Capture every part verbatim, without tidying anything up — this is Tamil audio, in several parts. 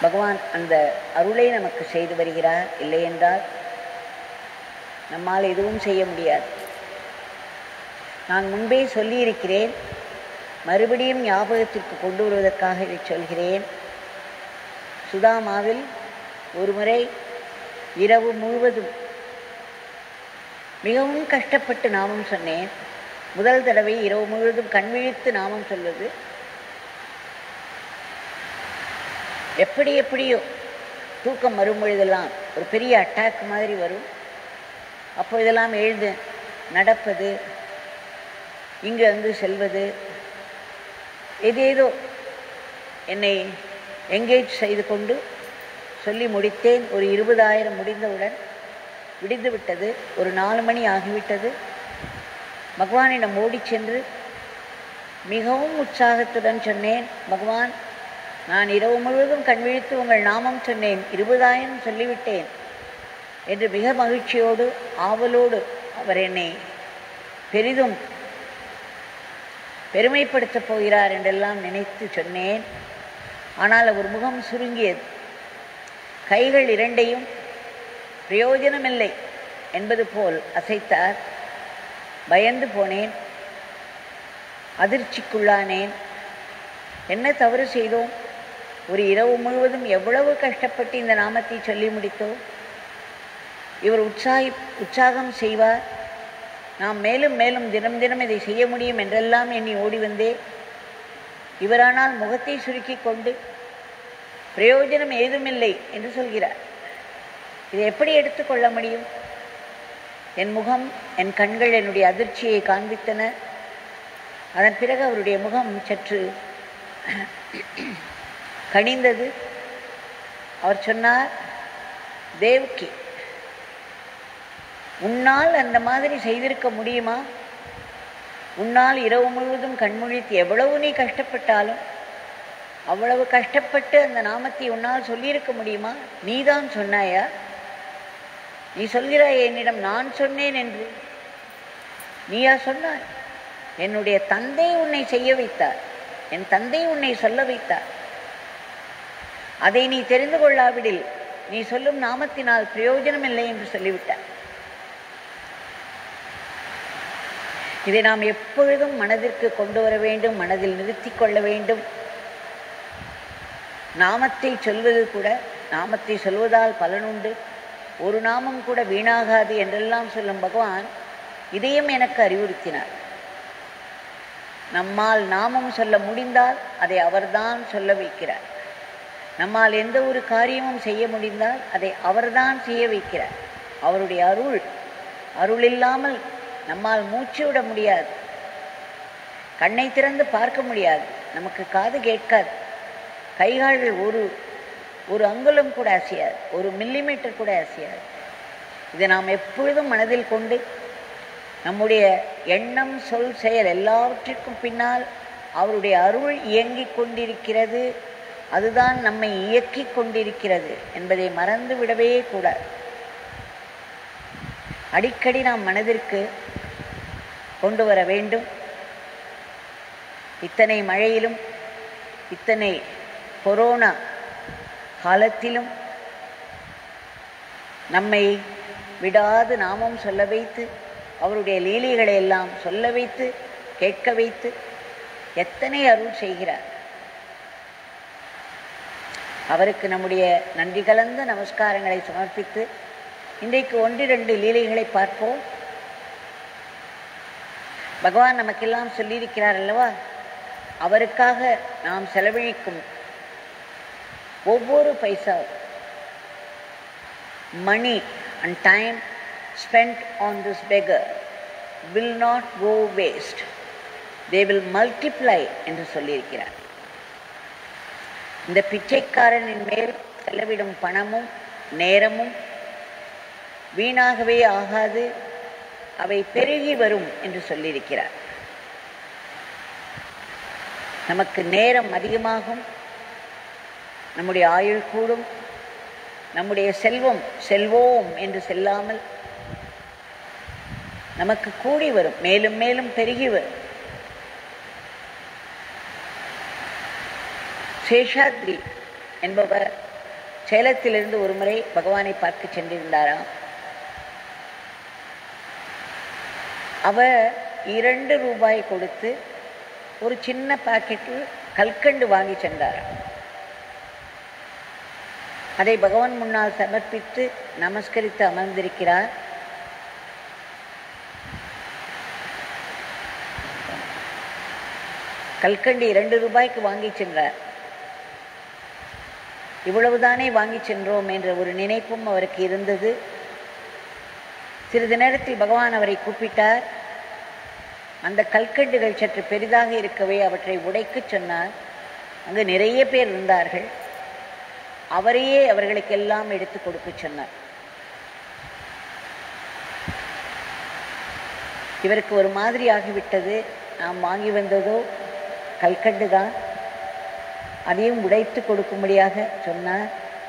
பகவான் அந்த அருளை நமக்கு செய்து வருகிறார். இல்லை என்றால் நம்மால் எதுவும் செய்ய முடியாது. நான் முன்பே சொல்லியிருக்கிறேன், மறுபடியும் ஞாபகத்திற்கு கொண்டு வருவதற்காக இதை சொல்கிறேன். சுதாமாவில் ஒரு முறை இரவு முழுவதும் மிகவும் கஷ்டப்பட்டு நாமம் சொன்னேன். முதல் தடவை இரவு முழுவதும் கண்விழித்து நாமம் சொல்வது எப்படி எப்படியோ தூக்கம் வரும் பொழுதெல்லாம் ஒரு பெரிய அட்டாக் மாதிரி வரும். அப்பொழுதெல்லாம் எழுது நடப்பது, இங்கு வந்து செல்வது, ஏதேதோ என்னை என்கேஜ் செய்து கொண்டு சொல்லி முடித்தேன். ஒரு இருபதாயிரம் முடிந்தவுடன் விடிந்து விட்டது. ஒரு நாலு மணி ஆகிவிட்டது. பகவானிடம் ஓடி சென்று மிகவும் உற்சாகத்துடன் சொன்னேன், பகவான், நான் இரவு முழுவதும் கண்விழித்து உங்கள் நாமம் சொன்னேன், இருபதாயிரம் சொல்லிவிட்டேன் என்று மிக மகிழ்ச்சியோடு ஆவலோடு அவர் என்னை பெரிதும் பெருமைப்படுத்தப் போகிறார் என்றெல்லாம் நினைத்து சொன்னேன். ஆனால் அவர் முகம் சுருங்கியது. கைகள் இரண்டையும் பிரயோஜனமில்லை என்பது போல் அசைத்தார். பயந்து போனேன், அதிர்ச்சிக்குள்ளானேன். என்ன தவறு செய்தோம்? ஒரு இரவு முழுவதும் எவ்வளவு கஷ்டப்பட்டு இந்த நாமத்தை சொல்லி முடித்தோம். இவர் உற்சாகி உற்சாகம் செய்வார், நாம் மேலும் மேலும் தினம் தினம் இதை செய்ய முடியும் என்றெல்லாம் எண்ணி ஓடி வந்தே, இவரானால் முகத்தை சுருக்கி கொண்டு பிரயோஜனம் ஏதுமில்லை என்று சொல்கிறார். இதை எப்படி எடுத்துக்கொள்ள முடியும்? என் முகம், என் கண்கள் என்னுடைய அதிர்ச்சியை காண்பித்தன. அதன் பிறகு அவருடைய முகம் சற்று கனிந்தது. அவர் சொன்னார், தேவ்கி, உன்னால் அந்த மாதிரி செய்திருக்க முடியுமா? உன்னால் இரவு முழுவதும் கண்முழித்து எவ்வளவு நீ கஷ்டப்பட்டாலும் அவ்வளவு கஷ்டப்பட்டு அந்த நாமத்தை உன்னால் சொல்லியிருக்க முடியுமா? நீதான் சொன்னாயா? நீ சொல்கிறாய் என்னிடம் நான் சொன்னேன் என்று. நீயா சொன்னாய்? என்னுடைய தந்தை உன்னை செய்ய வைத்தார், என் தந்தை உன்னை சொல்ல வைத்தார். அதை நீ தெரிந்து கொள்ளாவிடில் நீ சொல்லும் நாமத்தினால் பிரயோஜனம் இல்லை என்று சொல்லிவிட்டார். இதை நாம் எப்பொழுதும் மனதிற்கு கொண்டு வர வேண்டும், மனதில் நிறுத்தி கொள்ள வேண்டும். நாமத்தை சொல்வது கூட, நாமத்தை சொல்வதால் பலனுண்டு, ஒரு நாமம் கூட வீணாகாது என்றெல்லாம் சொல்லும் பகவான் இதையும் எனக்கு அறிவுறுத்தினார். நம்மால் நாமம் சொல்ல முடிந்தால் அதை அவர்தான் சொல்ல வைக்கிறார். நம்மால் எந்த ஒரு காரியமும் செய்ய முடிந்தால் அதை அவர்தான் செய்ய வைக்கிறார். அவருடைய அருள், அருள் இல்லாமல் நம்மால் மூச்சு விட முடியாது, கண்ணை திறந்து பார்க்க முடியாது, நமக்கு காது கேட்காது, கைகால்கள் ஒரு ஒரு அங்குலம் கூட அசையாது, ஒரு மில்லிமீட்டர் கூட அசையாது. இதை நாம் எப்பொழுதும் மனதில் கொண்டு நம்முடைய எண்ணம், சொல், செயல் எல்லாவற்றிற்கும் பின்னால் அவருடைய அருள் இயங்கிக் கொண்டிருக்கிறது, அதுதான் நம்மை இயக்கிக் கொண்டிருக்கிறது என்பதை மறந்து விடவே கூடாது. அடிக்கடி நாம் மனதிற்கு கொண்டு வர வேண்டும். இத்தனை மழையிலும் இத்தனை கொரோனா காலத்திலும் நம்மை விடாது நாமம் சொல்ல வைத்து, அவருடைய லீலைகளை எல்லாம் சொல்ல வைத்து, கேட்க வைத்து எத்தனை அருள் செய்கிறார். அவருக்கு நம்முடைய நன்றி கலந்த நமஸ்காரங்களை சமர்ப்பித்து இன்றைக்கு ஒன்றிரண்டு லீலைகளை பார்ப்போம். பகவான் நமக்கெல்லாம் சொல்லியிருக்கிறார் அல்லவா, அவருக்காக நாம் செலவழிக்கும் ஒவ்வொரு பைசா, money and time spent on this beggar will not go waste, they will multiply என்று சொல்லியிருக்கிறார். இந்த பிச்சைக்காரனின் மேல் செலவிடும் பணமும் நேரமும் வீணாகவே ஆகாது, அவை பெருகி வரும் என்று சொல்லியிருக்கிறார். நமக்கு நேரம் அதிகமாகும், நம்முடைய ஆயுள் கூடும், நம்முடைய செல்வம் செல்வோம் என்று செல்லாமல் நமக்கு கூடி வரும், மேலும் மேலும் பெருகி வரும். சேஷாத்ரி என்பவர் சேலத்திலிருந்து ஒரு முறை பகவானை பார்க்க சென்றிருந்தாராம். அவர் இரண்டு ரூபாய் கொடுத்து ஒரு சின்ன பாக்கெட்டில் கல்கண்டு வாங்கி சென்றாராம். அதை பகவான் முன்னால் சமர்ப்பித்து நமஸ்கரித்து அமர்ந்திருக்கிறார். கல்கண்டு இரண்டு ரூபாய்க்கு வாங்கி சென்றார். இவ்வளவுதானே வாங்கி சென்றோம் என்ற ஒரு நினைப்பும் அவருக்கு இருந்தது. சிறிது நேரத்தில் பகவான் அவரை கூப்பிட்டார். அந்த கல்கண்டுகள் சற்று பெரிதாக இருக்கவே அவற்றை உடைக்க சொன்னார். அங்கு நிறைய பேர் இருந்தார்கள். அவரையே அவர்களுக்கெல்லாம் எடுத்து கொடுக்க சொன்னார். இவருக்கு ஒரு மாதிரி ஆகிவிட்டது. நாம் வாங்கி வந்ததோ கல்கண்டு தான், அதையும் உடைத்து கொடுக்கும்படியாக சொன்னார்.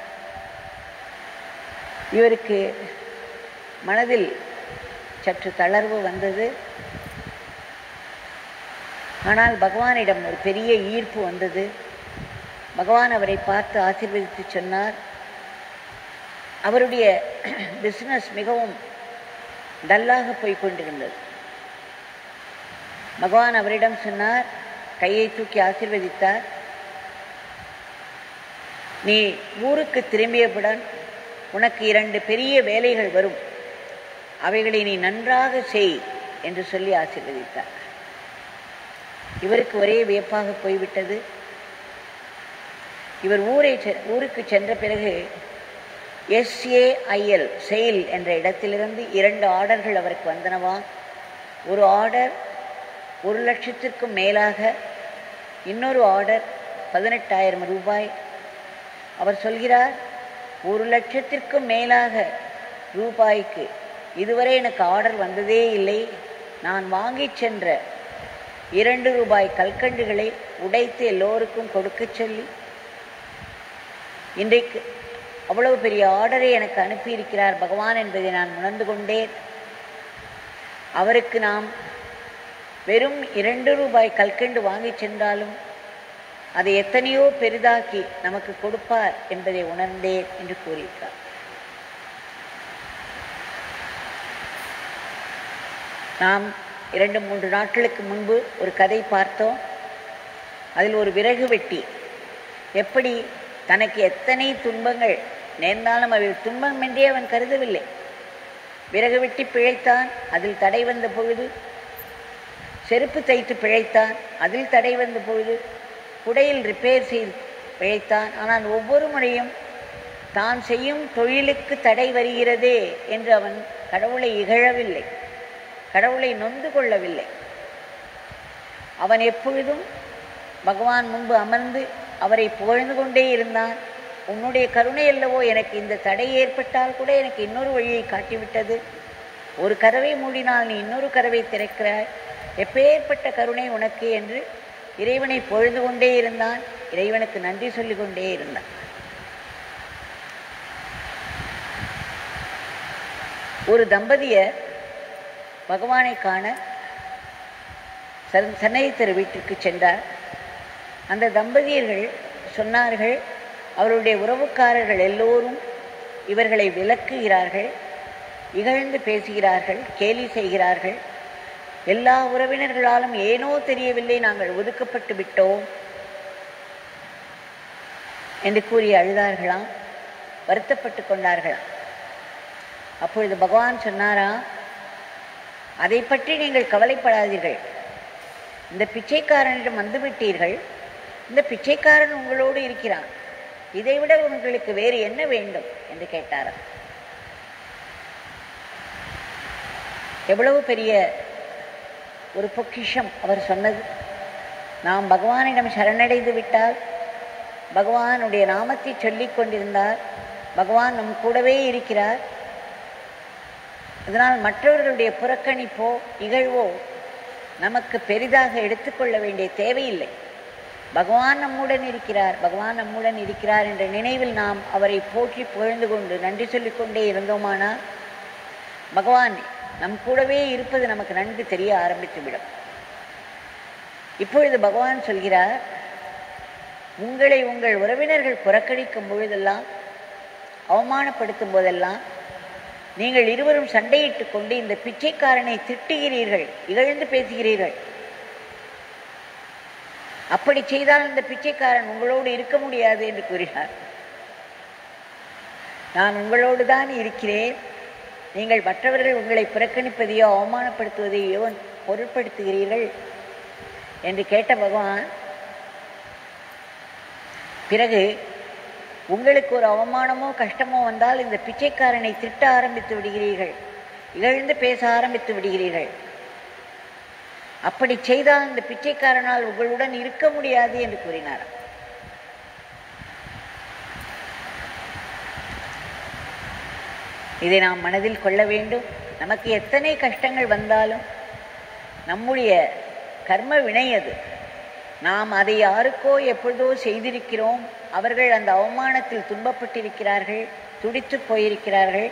இவருக்கு மனதில் சற்று தளர்வு வந்தது. ஆனால் பகவானிடம் ஒரு பெரிய ஈர்ப்பு வந்தது. பகவான் அவரை பார்த்து ஆசீர்வதித்து சொன்னார். அவருடைய பிஸ்னஸ் மிகவும் டல்லாக போய்கொண்டிருந்தது. பகவான் அவரிடம் சொன்னார், கையை தூக்கி ஆசீர்வதித்தார். நீ ஊருக்கு திரும்பியவுடன் உனக்கு இரண்டு பெரிய வேலைகள் வரும், அவைகளை நீ நன்றாக செய் என்று சொல்லி ஆசீர்வதித்தார். இவருக்கு ஒரே வியப்பாக போய்விட்டது. இவர் ஊரை ஊருக்கு சென்ற பிறகு எஸ்ஏஐஎல் செயில் என்ற இடத்திலிருந்து இரண்டு ஆர்டர்கள் அவருக்கு வந்தனவா. ஒரு ஆர்டர் ஒரு லட்சத்திற்கும் மேலாக, இன்னொரு ஆர்டர் பதினெட்டாயிரம் ரூபாய். அவர் சொல்கிறார், ஒரு லட்சத்திற்கும் மேலாக ரூபாய்க்கு இதுவரை எனக்கு ஆர்டர் வந்ததே இல்லை. நான் வாங்கி சென்ற இரண்டு ரூபாய் கல்கண்டுகளை உடைத்து எல்லோருக்கும் கொடுக்க சொல்லி இன்றைக்கு அவ்வளவு பெரிய ஆர்டரை எனக்கு அனுப்பியிருக்கிறார் பகவான் என்பதை நான் உணர்ந்து கொண்டேன். அவருக்கு நாம் வெறும் இரண்டு ரூபாய் கல்கண்டு வாங்கி சென்றாலும் அதை எத்தனையோ பெரிதாக்கி நமக்கு கொடுப்பார் என்பதை உணர்ந்தேன் என்று கூறியிருக்கார். நாம் இரண்டு மூன்று நாட்களுக்கு முன்பு ஒரு கதை பார்த்தோம். அதில் ஒரு விறகு வெட்டி எப்படி தனக்கு எத்தனை துன்பங்கள் நேர்ந்தாலும் அவை துன்பம் என்றே அவன் கருதவில்லை. விறகு வெட்டி பிழைத்தான், அதில் தடை வந்த பொழுது. செருப்பு தைத்து பிழைத்தான், அதில் தடை வந்த பொழுது. குடையில் ரிப்பேர் செய்து பிழைத்தான். ஆனால் ஒவ்வொரு முறையும் தான் செய்யும் தொழிலுக்கு தடை வருகிறதே என்று அவன் கடவுளை இகழவில்லை, கடவுளை நொந்து கொள்ளவில்லை. அவன் எப்பொழுதும் பகவான் முன்பு அமர்ந்து அவரை புகழ்ந்து கொண்டே இருந்தான். உன்னுடைய கருணை அல்லவோ எனக்கு இந்த தடை ஏற்பட்டால் கூட எனக்கு இன்னொரு வழியை காட்டிவிட்டது. ஒரு கதவை மூடினால் நீ இன்னொரு கதவை திறக்கிறாய், எப்பேற்பட்ட கருணை உனக்கு என்று இறைவனை புகழ்ந்து கொண்டே இருந்தான். இறைவனுக்கு நன்றி சொல்லிக் கொண்டே இருந்தான். ஒரு தம்பதியர் பகவானை காண சென்னை தெரு வீட்டிற்கு சென்றார். அந்த தம்பதியர்கள் சொன்னார்கள், அவருடைய உறவுக்காரர்கள் எல்லோரும் இவர்களை விலக்குகிறார்கள், இகழ்ந்து பேசுகிறார்கள், கேலி செய்கிறார்கள். எல்லா உறவினர்களாலும் ஏனோ தெரியவில்லை நாங்கள் ஒதுக்கப்பட்டு விட்டோம் என்று கூறி அழுதார்களாம், வருத்தப்பட்டு கொண்டார்களாம். அப்பொழுது பகவான் சொன்னாரா, அதை பற்றி நீங்கள் கவலைப்படாதீர்கள். இந்த பிச்சைக்காரனிடம் வந்துவிட்டீர்கள், இந்த பிச்சைக்காரன் உங்களோடு இருக்கிறான், இதைவிட உங்களுக்கு வேறு என்ன வேண்டும் என்று கேட்டாராம். எவ்வளவு பெரிய ஒரு பொக்கிஷம் அவர் சொன்னது. நாம் பகவானிடம் சரணடைந்து விட்டால், பகவானுடைய நாமத்தை சொல்லிக் கொண்டிருந்தார், பகவான் நம் கூடவே இருக்கிறார். அதனால் மற்றவர்களுடைய புறக்கணிப்போ இகழ்வோ நமக்கு பெரிதாக எடுத்துக்கொள்ள வேண்டிய தேவையில்லை. பகவான் நம்முடன் இருக்கிறார், பகவான் நம்முடன் இருக்கிறார் என்ற நினைவில் நாம் அவரை போற்றி புகழ்ந்து கொண்டு நன்றி சொல்லிக்கொண்டே இருந்தோமானால் பகவான் நம் கூடவே இருப்பது நமக்கு நன்கு தெரிய ஆரம்பித்துவிடும். இப்பொழுது பகவான் சொல்கிறார், உங்களை உங்கள் உறவினர்கள் புறக்கணிக்கும் பொழுதெல்லாம் அவமானப்படுத்தும் போதெல்லாம் நீங்கள் இருவரும் சண்டையிட்டு கொண்டு இந்த பிச்சைக்காரனை திட்டுகிறீர்கள், இகழ்ந்து பேசுகிறீர்கள். அப்படி செய்தால் இந்த பிச்சைக்காரன் உங்களோடு இருக்க முடியாது என்று கூறினார். நான் உங்களோடு தான் இருக்கிறேன், நீங்கள் மற்றவர்கள் உங்களை புறக்கணிப்பதையோ அவமானப்படுத்துவதையோ பொருட்படுத்துகிறீர்கள் என்று கேட்ட பகவான், பிறகு உங்களுக்கு ஒரு அவமானமோ கஷ்டமோ வந்தால் இந்த பிச்சைக்காரனை திட்ட ஆரம்பித்து விடுகிறீர்கள், இகழ்ந்து பேச ஆரம்பித்து விடுகிறீர்கள். அப்படி செய்தால் இந்த பிச்சைக்காரனால் உங்களுடன் இருக்க முடியாது என்று கூறினார். இதை நாம் மனதில் கொள்ள வேண்டும். நமக்கு எத்தனை கஷ்டங்கள் வந்தாலும் நம்முடைய கர்ம வினை அது. நாம் அதை யாருக்கோ எப்பொழுதோ செய்திருக்கிறோம், அவர்கள் அந்த அவமானத்தில் துன்பப்பட்டிருக்கிறார்கள், துடித்து போயிருக்கிறார்கள்.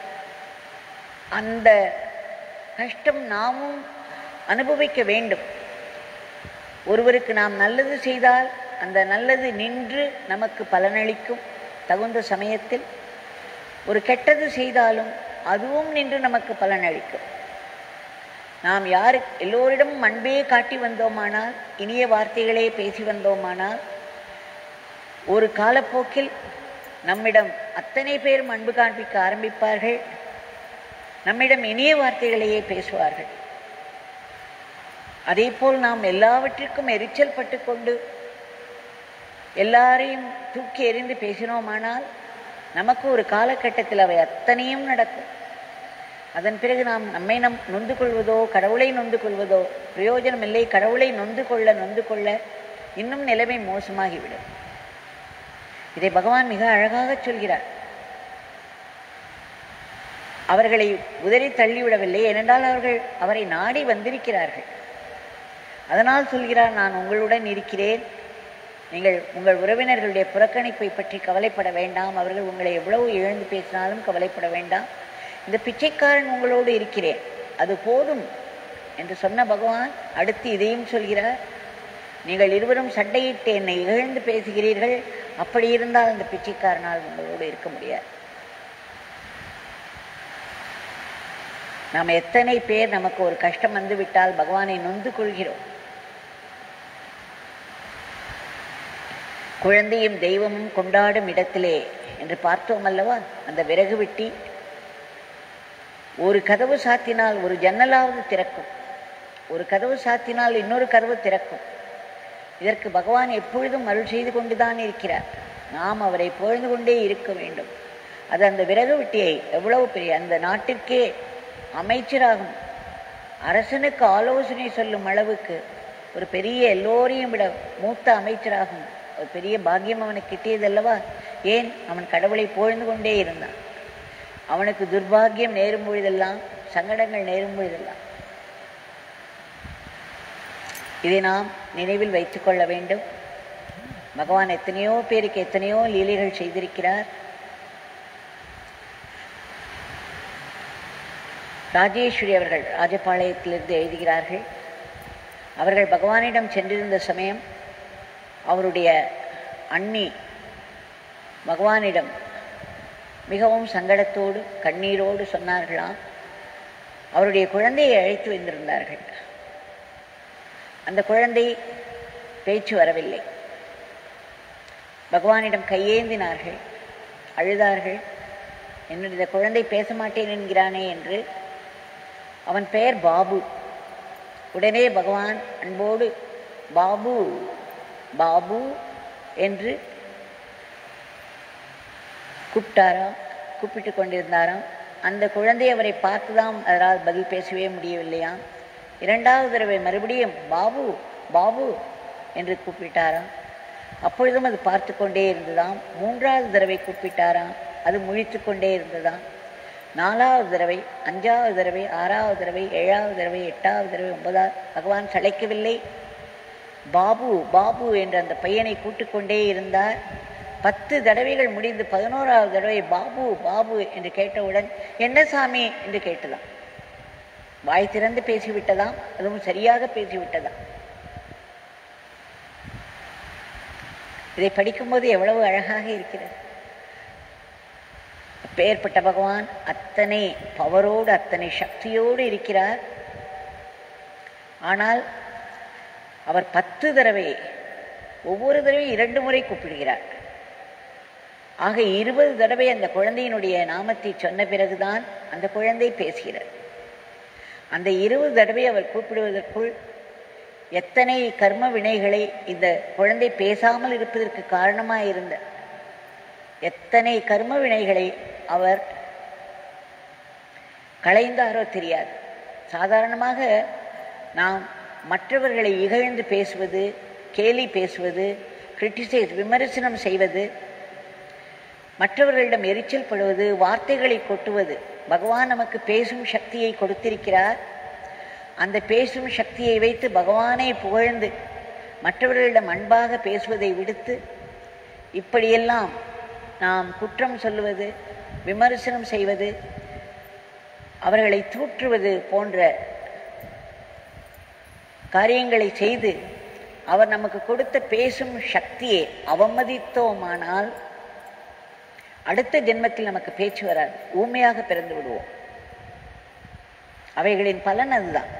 அந்த கஷ்டம் நாமும் அனுபவிக்க வேண்டும். ஒருவருக்கு நாம் நல்லது செய்தால் அந்த நல்லது நின்று நமக்கு பலனளிக்கும் தகுந்த சமயத்தில். ஒரு கெட்டது செய்தாலும் அதுவும் நின்று நமக்கு பலனளிக்கும். நாம் யாரு எல்லோரிடமும் அன்பே காட்டி வந்தோமானால், இனிய வார்த்தைகளே பேசி வந்தோமானால், ஒரு காலப்போக்கில் நம்மிடம் அத்தனை பேரும் அன்பு காண்பிக்க ஆரம்பிப்பார்கள், நம்மிடம் இனிய வார்த்தைகளையே பேசுவார்கள். அதே போல் நாம் எல்லாவற்றிற்கும் எரிச்சல் பட்டு கொண்டு எல்லாரையும் தூக்கி எறிந்து பேசினோமானால் நமக்கு ஒரு காலகட்டத்தில் அவை அத்தனையும் நடக்கும். அதன் பிறகு நாம் நம்மை நம் நொந்து கொள்வதோ கடவுளை நொந்து கொள்வதோ பிரயோஜனம் இல்லை. கடவுளை நொந்து கொள்ள நொந்து கொள்ள இன்னும் நிலைமை மோசமாகிவிடும். இதை பகவான் மிக அழகாக சொல்கிறார். அவர்களை உதறி தள்ளிவிடவில்லை, ஏனென்றால் அவர்கள் அவரை நாடி வந்திருக்கிறார்கள். அதனால் சொல்கிறார், நான் உங்களுடன் இருக்கிறேன், நீங்கள் உங்கள் உறவினர்களுடைய புறக்கணிப்பை பற்றி கவலைப்பட வேண்டாம், அவர்கள் உங்களை எவ்வளவு இழந்து பேசினாலும் கவலைப்பட வேண்டாம், இந்த பிச்சைக்காரன் உங்களோடு இருக்கிறேன், அது போதும் என்று சொன்ன பகவான் அடுத்து இதையும் சொல்கிறார், நீங்கள் இருவரும் சண்டையிட்டு என்னை இகழ்ந்து பேசுகிறீர்கள், அப்படி இருந்தால் அந்த பிச்சைக்காரனால் உங்களோடு இருக்க முடியாது. நாம் எத்தனை பேர் நமக்கு ஒரு கஷ்டம் வந்துவிட்டால் பகவானை நொந்து கொள்கிறோம். குழந்தையும் தெய்வமும் கொண்டாடும் இடத்திலே என்று பார்த்தோம் அல்லவா? அந்த விறகு வெட்டி ஒரு கதவு சாத்தினால் ஒரு ஜன்னலாவது திறக்கும், ஒரு கதவு சாத்தினால் இன்னொரு கதவு திறக்கும். இதற்கு பகவான் எப்பொழுதும் அருள் செய்து கொண்டுதான் இருக்கிறார். நாம் அவரை புகழ்ந்து கொண்டே இருக்க வேண்டும். அது அந்த விறகு வெட்டியை எவ்வளவு பெரிய அந்த நாட்டிற்கே அமைச்சராகும் அரசனுக்கு ஆலோசனை சொல்லும் அளவுக்கு ஒரு பெரிய எல்லோரையும் விட மூத்த அமைச்சராகும் ஒரு பெரிய பாக்கியம் அவனுக்கு கிட்டியதல்லவா? ஏன்? அவன் கடவுளை புகழ்ந்து கொண்டே இருந்தான். அவனுக்கு துர்பாகியம் நேரும் பொழுதெல்லாம், சங்கடங்கள் நேரும் பொழுதெல்லாம் இதை நாம் நினைவில் வைத்துக் கொள்ள வேண்டும். பகவான் எத்தனையோ பேருக்கு எத்தனையோ லீலைகள் செய்திருக்கிறார். ராஜேஸ்வரி அவர்கள் ராஜபாளையத்திலிருந்து எழுதுகிறார்கள், அவர்கள் பகவானிடம் சென்றிருந்த சமயம் அவருடைய அண்ணி பகவானிடம் மிகவும் சங்கடத்தோடு கண்ணீரோடு சொன்னார்களாம், அவருடைய குழந்தையை அழைத்து வந்திருந்தார்கள். அந்த குழந்தை பேச்சு வரவில்லை. பகவானிடம் கையேந்தினார்கள், அழுதார்கள், என்னுடைய குழந்தை பேச மாட்டேன் என்கிறானே என்று. அவன் பெயர் பாபு. உடனே பகவான் அன்போடு பாபு பாபு என்று கூப்பிட்டாராம், கூப்பிட்டு கொண்டிருந்தாராம். அந்த குழந்தை அவரை பார்த்துதான் அதனால் பதில் பேசவே முடியவில்லையாம். இரண்டாவது தடவை மறுபடியும் பாபு பாபு என்று கூப்பிட்டாராம். அப்பொழுதும் அது பார்த்து கொண்டே இருந்ததாம். மூன்றாவது தடவை கூப்பிட்டாராம், அது முழித்து கொண்டே இருந்ததாம். நாலாவது தடவை, அஞ்சாவது தடவை, ஆறாவது தடவை, ஏழாவது தடவை, எட்டாவது தடவை, ஒன்பதாவது பகவான் சளைக்கவில்லை. பாபு பாபு என்று அந்த பையனை கூட்டிக்கொண்டே இருந்தார். பத்து தடவைகள் முடிந்து பதினோராவது தடவை பாபு பாபு என்று கேட்டவுடன் என்ன சாமி என்று கேட்டதாம். வாய் திறந்து பேசிவிட்டதாம், அதுவும் சரியாக பேசிவிட்டதாம். இதை படிக்கும்போது எவ்வளவு அழகாக இருக்கிறது. அப்பேற்பட்ட பகவான் அத்தனை பவரோடு அத்தனை சக்தியோடு இருக்கிறார். ஆனால் அவர் பத்து தடவை ஒவ்வொரு தடவையும் இரண்டு முறை கூப்பிடுகிறார். ஆக இருபது தடவை அந்த குழந்தையினுடைய நாமத்தை சொன்ன பிறகுதான் அந்த குழந்தை பேசுகிறார். அந்த இருபது தடவை அவர் கூப்பிடுவதற்குள் எத்தனை கர்ம வினைகளை இந்த குழந்தை பேசாமல் இருப்பதற்கு காரணமாக இருந்த எத்தனை கர்ம வினைகளை அவர் களைந்தாரோ தெரியாது. சாதாரணமாக நாம் மற்றவர்களை இகழ்ந்து பேசுவது, கேலி பேசுவது, கிரிட்டிசைஸ் விமர்சனம் செய்வது, மற்றவர்களிடம் எரிச்சல் படுவது, வார்த்தைகளை கொட்டுவது. பகவான் நமக்கு பேசும் சக்தியை கொடுத்திருக்கிறார். அந்த பேசும் சக்தியை வைத்து பகவானை புகழ்ந்து மற்றவர்களிடம் அன்பாக பேசுவதை விடுத்து இப்படியெல்லாம் நாம் குற்றம் சொல்லுவது, விமர்சனம் செய்வது, அவர்களை தூற்றுவது போன்ற காரியங்களை செய்து அவர் நமக்கு கொடுத்த பேசும் சக்தியை அவமதித்தோமானால் அடுத்த ஜென்மத்தில் நமக்கு பேச்சு வராது, ஊமையாக பிறந்து விடுவோம். அவைகளின் பலன் அதுதான்.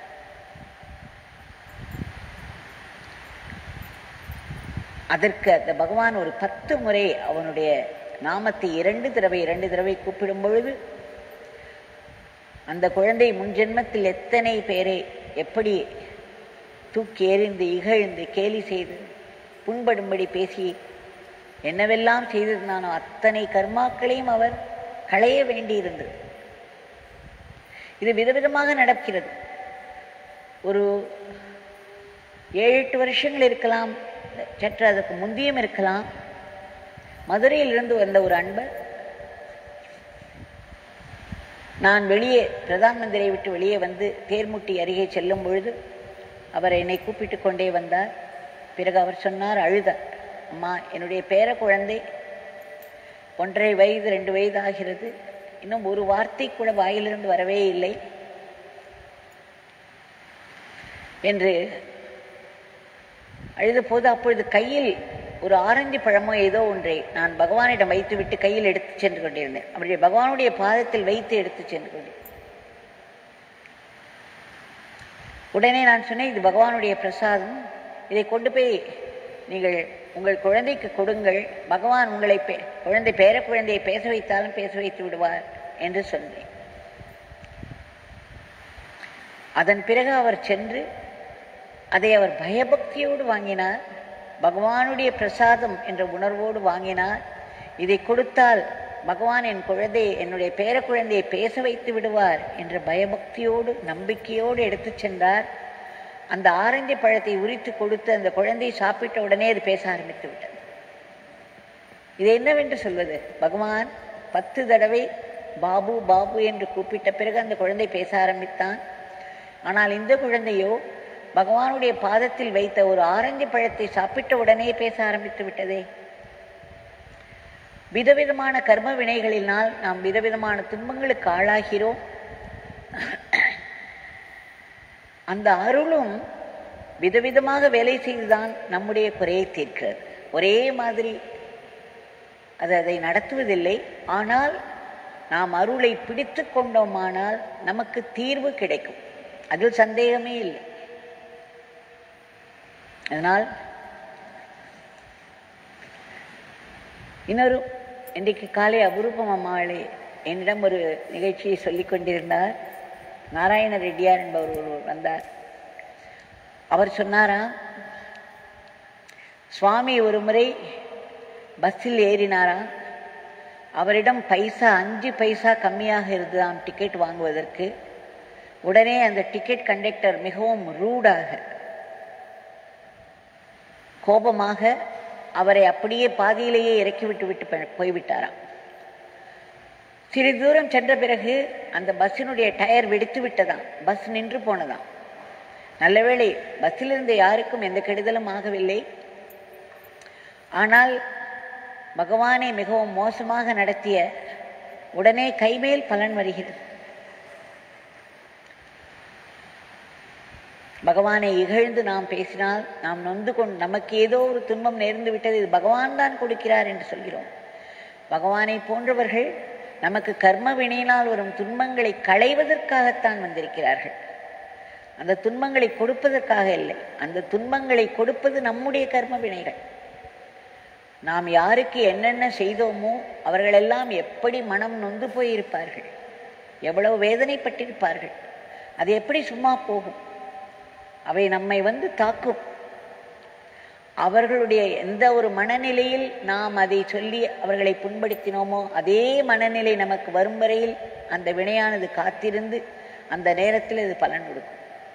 அதற்கு அந்த பகவான் ஒரு பத்து முறை அவனுடைய நாமத்தை இரண்டு தடவை இரண்டு தடவை கூப்பிடும் பொழுது அந்த குழந்தை முன்ஜென்மத்தில் எத்தனை பேரை எப்படி தூக்கி எறிந்து இகழ்ந்து கேலி செய்து புண்படும்படி பேசி என்னவெல்லாம் செய்திருந்தானோ அத்தனை கர்மாக்களையும் அவர் களைய வேண்டியிருந்தது. இது விதவிதமாக நடக்கிறது. ஒரு ஏழு எட்டு வருஷங்கள் இருக்கலாம், சற்று அதற்கு முந்தியும் இருக்கலாம். மதுரையிலிருந்து வந்த ஒரு அன்பர், நான் வெளியே பிரதான் மந்திரியை விட்டு வெளியே வந்து தேர்முட்டி அருகே செல்லும் பொழுது அவர் என்னை கூப்பிட்டு கொண்டே வந்தார். பிறகு அவர் சொன்னார், அழுதார், அம்மா என்னுடைய பேர குழந்தை ஒன்றரை வயது ரெண்டு வயது ஆகிறது, இன்னும் ஒரு வார்த்தை கூட வாயிலிருந்து வரவே இல்லை என்று அழுத போது அப்பொழுது கையில் ஒரு ஆரஞ்சு பழமோ ஏதோ ஒன்றை நான் பகவானிடம் வைத்துவிட்டு கையில் எடுத்து சென்று கொண்டிருந்தேன். அவருடைய பகவானுடைய பாதத்தில் வைத்து எடுத்து சென்று கொண்டேன். உடனே நான் சொன்னேன், இது பகவானுடைய பிரசாதம், இதை கொண்டு போய் நீங்கள் உங்கள் குழந்தைக்கு கொடுங்கள், பகவான் உங்களை பே குழந்தை பேர குழந்தையை பேச வைத்தாலும் பேச வைத்து விடுவார் என்று சொன்னேன். அதன் பிறகு அவர் சென்று அதை அவர் பயபக்தியோடு வாங்கினார். பகவானுடைய பிரசாதம் என்ற உணர்வோடு வாங்கினார். இதை கொடுத்தால் பகவான் என் குழந்தையை என்னுடைய பேர குழந்தையை பேச வைத்து விடுவார் என்ற பயபக்தியோடு நம்பிக்கையோடு எடுத்து சென்றார். அந்த ஆரஞ்சு பழத்தை உரித்து கொடுத்து அந்த குழந்தை சாப்பிட்ட உடனே அது பேச ஆரம்பித்து விட்டது. இது என்னவென்று சொல்வது? பகவான் பத்து தடவை பாபு பாபு என்று கூப்பிட்ட பிறகு அந்த குழந்தை பேச ஆரம்பித்தான். ஆனால் இந்த குழந்தையோ பகவானுடைய பாதத்தில் வைத்த ஒரு ஆரஞ்சு பழத்தை சாப்பிட்ட உடனே பேச ஆரம்பித்து விட்டதே. விதவிதமான கர்ம வினைகளினால் நாம் விதவிதமான துன்பங்களுக்கு ஆளாகிறோம். அந்த அருளும் விதவிதமாக வேலை செய்துதான் நம்முடைய குறையை தீர்க்கிறது. ஒரே மாதிரி அது அதை நடத்துவதில்லை. ஆனால் நாம் அருளை பிடித்து கொண்டோமானால் நமக்கு தீர்வு கிடைக்கும், அதில் சந்தேகமே இல்லை. அதனால் இன்னொரு இன்றைக்கு காலை அபூர்வம் அம்மாளே என்னிடம் ஒரு நிகழ்ச்சியை சொல்லிக் கொண்டிருந்தார். நாராயண ரெட்டியார் என்பவர் ஒருவர் வந்தார். அவர் சொன்னாரா, சுவாமி ஒரு முறை பஸ்ஸில் ஏறினாரா, அவரிடம் பைசா அஞ்சு பைசா கம்மியாக இருந்ததாம் டிக்கெட் வாங்குவதற்கு. உடனே அந்த டிக்கெட் கண்டக்டர் மிகவும் ரூடாக கோபமாக அவரை அப்படியே பாதியிலேயே இறக்கிவிட்டு விட்டு போய்விட்டாராம். சிறிது தூரம் சென்ற பிறகு அந்த பஸ்ஸினுடைய டயர் வெடித்து விட்டதாம், பஸ் நின்று போனதாம். நல்லவேளை பஸ்ஸிலிருந்து யாருக்கும் எந்த கெடுதலும் ஆகவில்லை. ஆனால் பகவானை மிகவும் மோசமாக நடத்திய உடனே கைமேல் பலன் வருகிறது. பகவானை இகழ்ந்து நாம் பேசினால் நாம் நொந்து கொண்டு நமக்கு ஏதோ ஒரு துன்பம் நேர்ந்து விட்டது, இது பகவான் தான் கொடுக்கிறார் என்று சொல்கிறோம். பகவானை போன்றவர்கள் நமக்கு கர்ம வினையினால் வரும் துன்பங்களை களைவதற்காகத்தான் வந்திருக்கிறார்கள். அந்த துன்பங்களை கொடுப்பதற்காக இல்லை. அந்த துன்பங்களை கொடுப்பது நம்முடைய கர்ம வினைகள். நாம் யாருக்கு என்னென்ன செய்தோமோ அவர்களெல்லாம் எப்படி மனம் நொந்து போயிருப்பார்கள், எவ்வளவு வேதனைப்பட்டிருப்பார்கள். அது எப்படி சும்மா போகும்? அவை நம்மை வந்து தாக்கும். அவர்களுடைய எந்த ஒரு மனநிலையில் நாம் அதை சொல்லி அவர்களை புண்படுத்தினோமோ அதே மனநிலை நமக்கு வரும் வரையில் அந்த வினையானது காத்திருந்து அந்த நேரத்தில் இது பலன் கொடுக்கும்.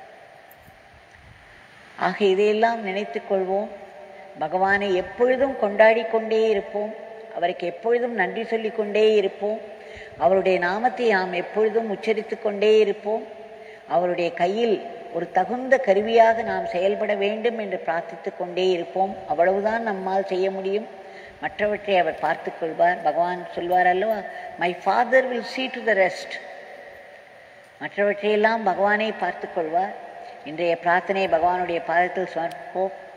ஆக இதையெல்லாம் நினைத்து கொள்வோம். பகவானை எப்பொழுதும் கொண்டாடி கொண்டே இருப்போம். அவருக்கு எப்பொழுதும் நன்றி சொல்லிக் கொண்டே இருப்போம். அவருடைய நாமத்தை நாம் எப்பொழுதும் உச்சரித்து கொண்டே இருப்போம். அவருடைய கையில் ஒரு தகுந்த கருவியாக நாம் செயல்பட வேண்டும் என்று பிரார்த்தித்து கொண்டே இருப்போம். அவ்வளவுதான் நம்மால் செய்ய முடியும். மற்றவற்றை அவர் பார்த்து கொள்வார். பகவான் சொல்வார் அல்லவா, my father will see to the rest. மற்றவற்றையெல்லாம் பகவானை பார்த்து கொள்வார். இன்றைய பிரார்த்தனை பகவானுடைய பாதத்தில் சமர்ப்போம்.